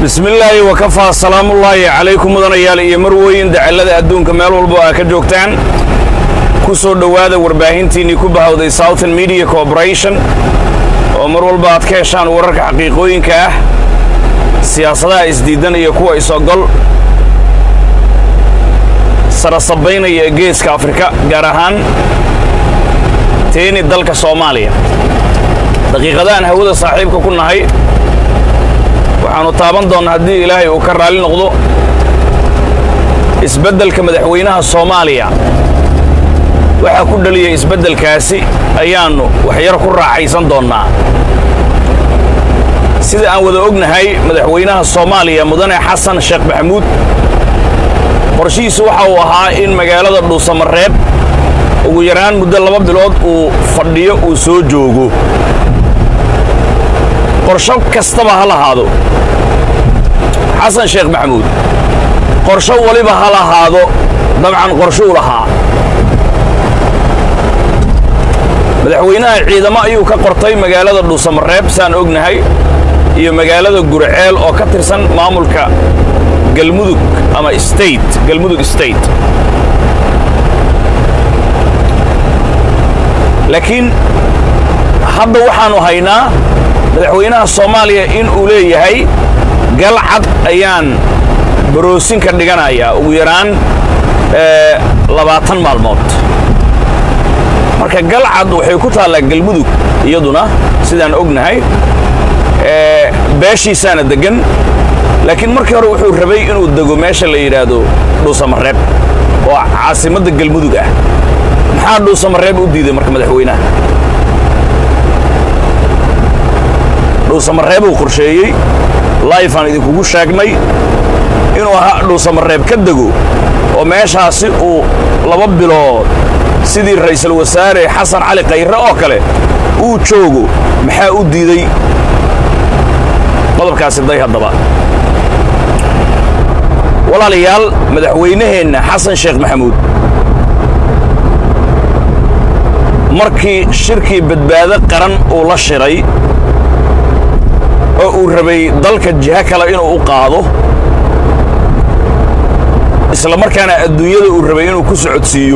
بسم الله وكفى سلام الله عليكم مدن يا مروين دعلة أدونك مال والبوا كجوكتان كسر دوادة ورباهنتيني كوبها Southern Media Corporation ومر والبوا كيشان ورك حقيقيين كه سياسة إسديدنا يكوى إسقال سرصبين يجيس كأفريقيا جارهان تاني الدلك الصومالية دقيقة ده أنا هو صاحبك كنا هاي waxaanu taaban doonaa hadii Ilaahay uu ka raali noqdo isbeddelka madaxweynaha Soomaaliya waxa ku dhaliyay isbeddelkaasi ayaanu wax yar ku raacaysan doonaa sida aan wada ognahay madaxweynaha Soomaaliya mudane Xasan Sheekh Maxamuud qorshihiisu waxa uu ahaa in magaalada Dhuusamareeb ugu yaraan muddo 2 bilood uu fadhiyo uu soo joogo qorsho kastaba ha lahaado حسن شيخ محمود قرشو ولي بها هذا طبعا قرشو لها مدحوينها عيدما ايو كقرطي مقالة دوسمريب سان اوغنهاي ايو مقالة قرعيل او كترسان مامولكا قلمودك اما استيت قلمودك استيت لكن هذا وحانو هينا مدحوينها الصومالية ان اولي هاي galcad ayaan baroosin ka dhiganayaa ugu yaraan 20 maalmood marka galcad waxay ku taalaa galmudug iyaduna sidaan ognahay beeshiisana degan laakiin markii hore wuxuu rabay inuu dago meesha la yiraahdo Dhuusamareeb oo caasimada galmudug ah maxaa Dhuusamareeb u diiday marka madaxweynaha Dhuusamareeb uu qorsheeyay لايف أنا إذا كوجو شاكني إنه هادو سمرب كدجو وماشي ولببلو سيدي الرئيس الوزراء حسن علي قيرة أكله وتشوجو محاود دي طلب كاس الضي هالضبا والله ليال مدحوينهن حسن شيخ محمود مركي شركي بدبادة قرن ولا شري oo rabay dalka jiha kale inuu u qaado isla markaana adduunyada uu rabay inuu ku socodsiiyo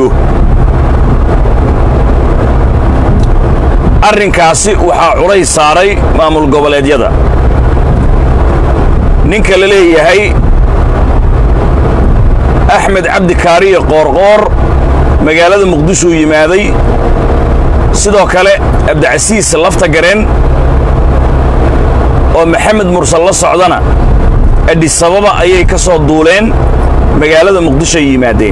arrinkaasi waxa culay saaray maamul goboleedyada ninka la leeyahay Axmed Cabdi Kaariye Qoorqoor magaalada Muqdisho yimaaday sidoo kale Abdicasiis lafta gareen ومحمد مرسل الله صعدنا أدي السبب أيه كسر دولين مجالة مقدسة يمادين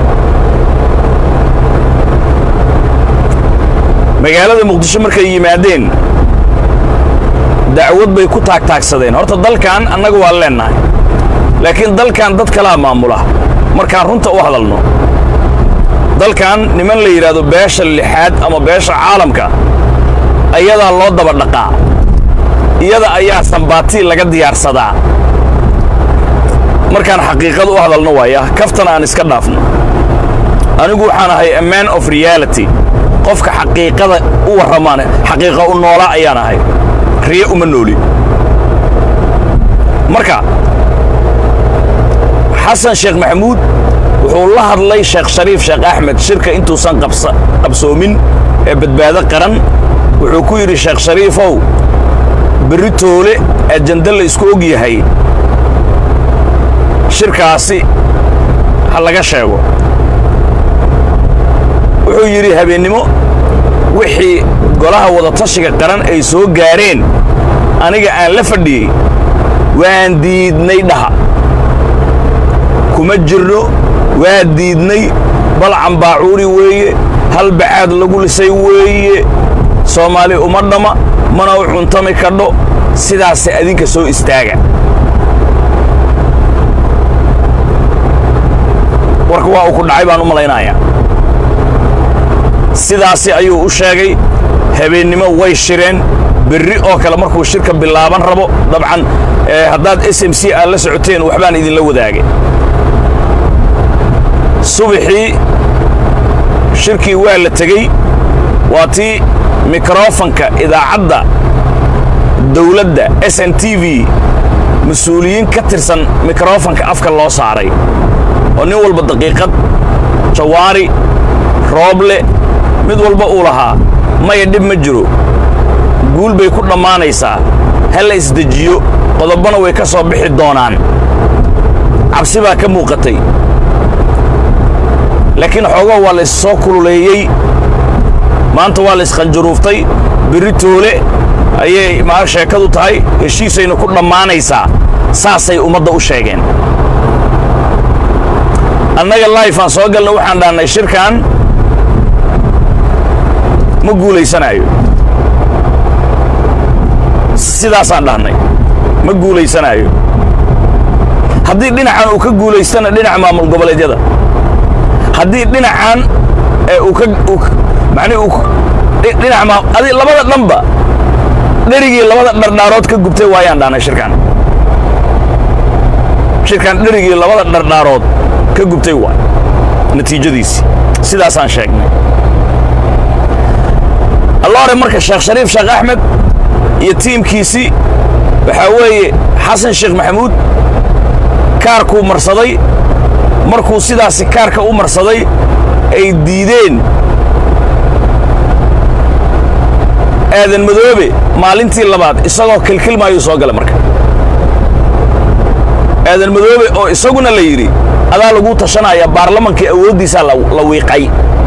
مجالة مقدسة مركز يمادين دعوت بيكون تاك صدين هرت الضل كان أنا جوال لنا لكن ضل كان ضد كلام معموله مركان رنت واحد لنا ضل كان نمن اللي يرادوا باش اللي حاد أما باش عالم كا أيضا الله دبر لقاء iyada ayaa sanbaati laga diyaarsadaa markaan xaqiiqadu u hadalno waaya kaftana aan iska dhaafno anigu waxaan ahay a man of reality qofka xaqiiqada u waramaan xaqiiqa u noola ayaan ahay riyo uma nooli marka Xasan Sheekh Maxamuud wuxuu la hadlay Sheekh Shariif Sheekh Axmed shirka intuu san qabsoomin ee badbaado qaran wuxuu ku yiri Sheekh Shariifow بريتولي أجندل إسكوجي هاي شركة عصي هلا جشوا وحيري هبينمو وحي قلها وضع تشك قرن أي سوق جارين أنا جا لفدي وانديد نيدها كمجرو وانديد ني بل عم باعوري وي هل بعد لقول سوي Soomaali umadama mana u cuntami kadho sidaas adinka soo istaaga warka waa ku dhacay baan u maleynaya sidaas ayuu u sheegay habeenimo way shireen berri oo kale markuu shirka bilaaban rabo dabcan haddaad SMC aan la socoteen waxbaan idin la wadaagay subaxii shirkii waa la tagay waatii ميكروفونك إذا عدى دولة SNTV مسؤولين كترسن ميكروفون كأفك الله صاري ونول بالدقيقة جواري روبلي مدول بقولها ما يدب مجرو قول بيكون ما نيسا هلا يسدجيو قضبنا ويكسر بحي الدونان عبسيبها كموقتي لكن حوغا والله السوكر ليي ما أنت والله اسخنجروفتي بريتولي أي ما شاكدو تاي الشيء سينكون ما نيسا ساسي ومضى وشاقين annaga live aan soo galno waxaan dhaanay shirkan ma guuleysanayo sidaas aan dhaanay ma guuleysanayo haddii dhinacan uu ka guuleystana dhinaca maamul goboleedyada haddii dhinacan uu ka dhinaca adi labada dhanba dherigii labada dhardhaarood ka gubtay waayaan dhaanay shirkan dherigii labada dhardhaarood ka gubtay waa natiijadiisi sidaas aan sheegnay الله مركز الشيخ شريف شيخ أحمد يتيم كيسي بحاوي حسن شيخ محمود كاركو مرصدي مركو سيداسي كاركو مرصدي أي ديدين آذن مذوبي مالنتي اللبات إساقو كل ما يسوق لمركز آذن مذوبي أو إساقونا اللي يري هذا لقو تشنا يا بارلمان كي أودي سال لويقعي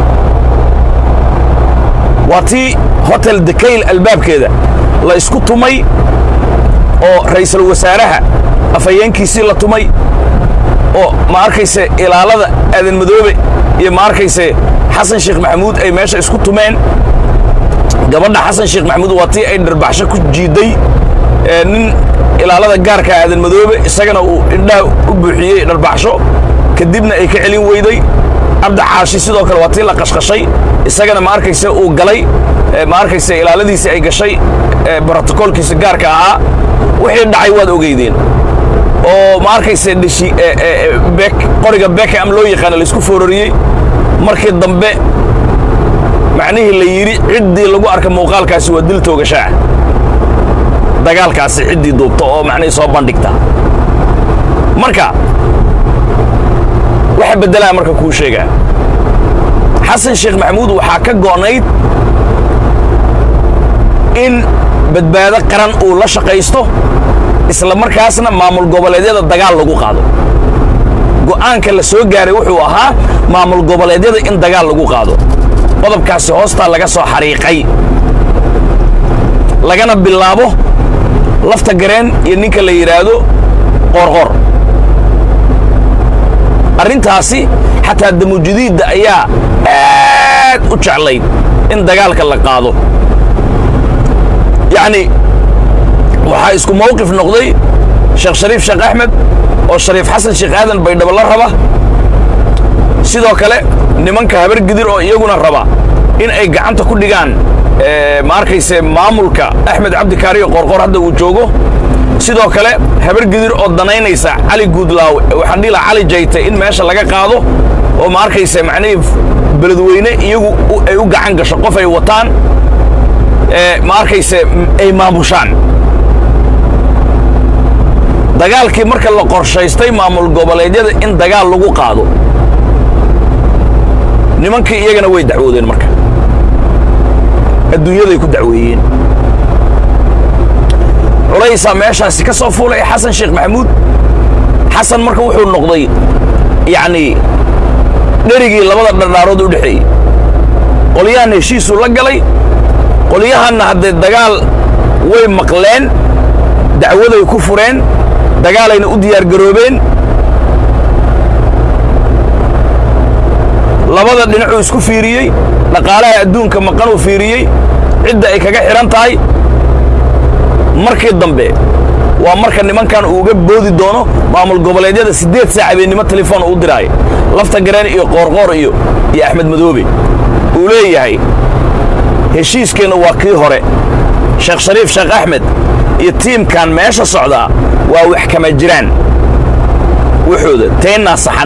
واتي هوتيل دكيل الباب كده لا اسكو تومي او رئيس الوزراء افيانكيسي لا تومي او ما arkayse ilaalada aadan madoobe iyo ma arkayse xasan sheekh maxamuud ay meesha isku tumeen gabadha xasan sheekh maxamuud watii ay darbaxsho ku jiiday nin ilaalada gaarka aadan madoobe isagana uu indhaha u buuxiyay darbaxsho kadibna ay ka celin weyday abda caashi sidoo kale watii la qashqashay isagana ma arkayse uu galay ma arkayse ilaaladiisa ay gashay protocolkiisa gaarka ahaa wixii dhacay waad ogeydeen oo ma arkayse dhishi beek qoriga beek am loo yaqaan la isku foorariyay markii dambe macnaheedu la yiri cidii lagu arka muuqaalkaasi waa dil toogashaa dagaalkaasi cidii duubto oo macnaheedu soo bandhigta marka waxa bedelaa marka ku sheegaa حسن شيخ محمود وحاكا قونيد إن بدبادة قرن أولا شقيستو إسلام مركاسنا مامل قباليدية الدقال لغو قادو قوان كلا سوى قاري وحوها مامل قباليدية إن دقال لغو قادو وضب كاسي هوستا لغا سو حريقي لغانا باللابو لفتا قرين ينيك اللي يرادو غرغر أرنتاسي حتى الدمو الجديد ده أياه aad u jeclayd in dagaalka la qaado يعني waxa isku mowqif noqday Sheikh Sharif Sheikh Ahmed oo Sharif Hassan Sheikh Aadan baydhabo la raba sidoo kale nimanka habar gidir oo iyaguna raba in ay gacanta ku dhigaan ma arkayse maamulka Ahmed Abdi Kaariyo qorqor hadda uu joogo sidoo kale habar gidir oo danaynaysa Ali Guudlaaw waxaan dhila Ali Jayte in meesha laga qaado oo ma arkayse macnaheedu beledweyne iyagu ay u gacan gasho qof ay wataan ma arkayse ay maamushaan dagaalkii marka la qorshaystay maamul goboleedyada in dagaal lagu qaado nimankii iyagana way dacwoodeen marka adduunyada ay ku dacweeyeen culaysa meeshaasi ka soo fuulay xasan sheekh maxamuud xasan marka wuxuu noqday yani dherigii labada dhardhaarood u dhaxeeyay qolyahan heshiisu la galay qolyahanna hadday dagaal way maqleen dacwaday ku fureen dagaalayna u diyaar garoobeen labada dhinacuu isku fiiriyey dhaqaalaha adduunka maqan uu fiiriyey cidda ay kaga xiran tahay markii dambe waa marka nimankan uu uga boodi doono maamul goboleedyada 8 saac habeenimo telefoon u diray lafta gareen iyo qoorqoor iyo Axmed Madoobe uu leeyahay heshiiskeena waa kii hore Sheikh Sharif Sheikh Ahmed iyo tiimkan meesha socda waa wax kama jiraan wuxuuda teena saxan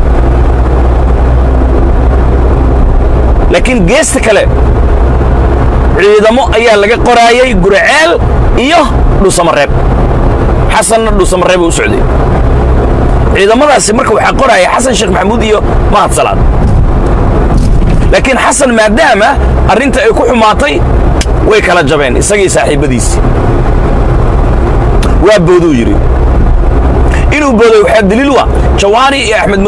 laakiin geesta kale ciidamo ayaa laga qoraayay Gurceel iyo Dhuusamareeb حسن دوسم ريب وسعودي إذا ما ذا سمرك وحقرها يا حسن شيخ محمود إيو ما هتصلات لكن حسن ما دام أرنت يكون معطي ويكلا جبين إساقي صاحب بديس وابودو يري إنه بودو يحد دليلوا جواني يا أحمد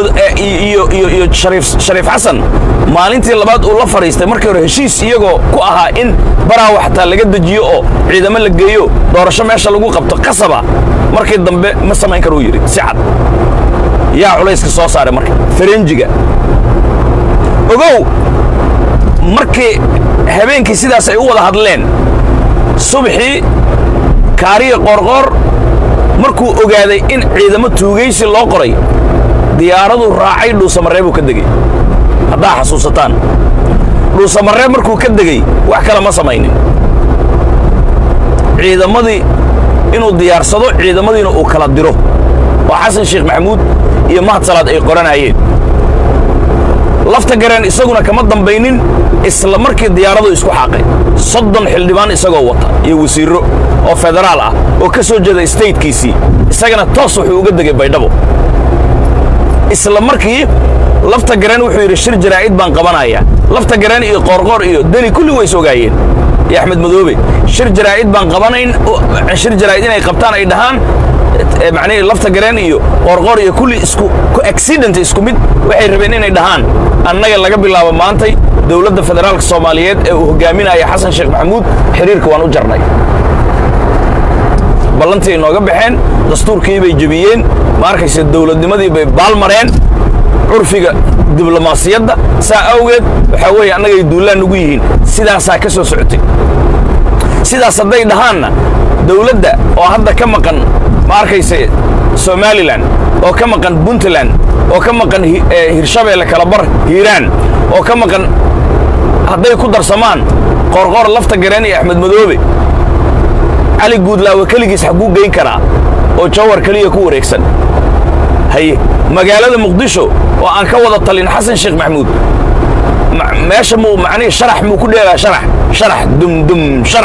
شريف حسن maalintii labaad uu la fariistay markii hore heshiis iyagoo ku ahaa in baraa waxta laga dajiyo oo ciidamo la geeyo doorasho meesha lagu qabto qasaba markii dambe ma samayn karo yiri si cad yaa culayska soo saaray markii faranjiga ogow markii habeenkii sidaas ay u wada hadleen subaxii kaariye qorqor markuu ogaaday in ciidamo tuugaysi loo qoray diyaaradu raacay dhuusamareeb ka degay هذا حسوستان لو سمرة مركو كدقي وحكى لما سمينين عيد ماضي إنه ديار صدو عيد ماضي إنه أكل الدرو وحسن شيخ محمود يمهد صلاة أي قرآن عيد لفت جران إسقونا كمدن بينين إسلام مركي ديارده إسقو حقي صدّن حلبان إسقو وطا يوسيرو أو فدرالا أو كسو جدا ستيت كيسي إسقنا تصح وجدك بيدبو إسلام مركي لفت جران وحير الشر جرائد بان قبنايا لفت جران إيه قرقر إيه دني كل ويسوقاين يا أحمد مذوبي شر جرائد بان قبناين شر جرائدين أي قبطان أي دهان معني لفت جران إيه قرقر إيه كل إسكو أكسيدنت إسكو ميد وحير بينين أي دهان أنا يلا قبل الله ومانتي دولة الفدرال الصوماليات وهجامينا يا حسن شيخ محمود حريرك وانو جرناي بلنتي إنه قبحين دستور كيبي جبيين ماركس الدولة دي مدي بالمرين عرفية دبلوماسية سأوجد حوي أنا يدولان نجيهين سيدا ساكسو سعتي سيدا صدق دهانا دولة ده وهذا كم كان ماركيس سوماليلاند أو كم كان بنتلاند أو كم كان هيرشابة لكالبر هيران أو كم كان هذا يقدر سمان قرقر لفت جراني أحمد مذوبي علي جود لا وكليجس حقوق جين كرا أو تشاور كليه كوريكسن هي مجالات مقدشو وأن كوض الطلين حسن شيخ محمود ماشي مو معني شرح مو كل شرح دم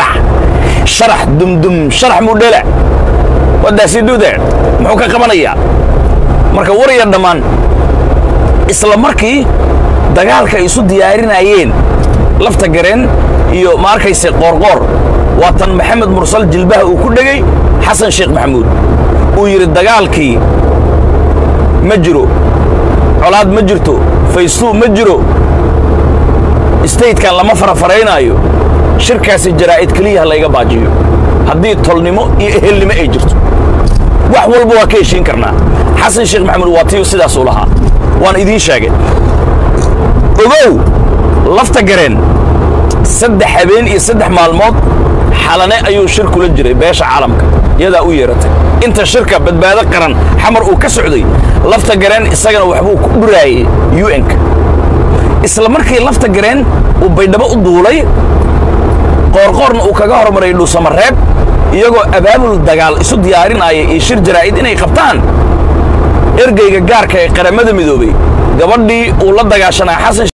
شرح مو دلع وده سيدو ده محوكا كمان إياه مركا وريا الدمان إسلام مركي دقالك يسود ديارين عيين لفت جرين يو ماركا يسي قرقر وطن محمد مرسل جلبه وكل دقي حسن شيخ محمود ويرد دقالكي مجرو علاad ma jirto faysuu ma jiro state kan lama farfareynayo shirkaasi jaraa'id kaliya la iga baajiyo hadii tolnimo iyo ehelnimo ay jirto wax walba waa ka heshiin karnaa xasan sheekh maxamed waatiyo sidaas uu lahaa waan idin sheegay ogow lafta gareen saddex habeen iyo saddex maalmood xalane ayuu shir kula jiray beesha caalamka yadaa u yeeratay inta shirka badbaado qaran xamar uu ka socday lafta gareen isagana waxbuu ku dhuraayay UN isla markii lafta gareen uu baydhabo u duulay qorqorna uu kaga hormaray dhuusamareeb iyagoo abaabul dagaal isu diyaarinaya ee shir jaraa'id inay qabtaan ergeyga gaarka ee qaramada midoobay gabadhii uu la dagaashanaa xasan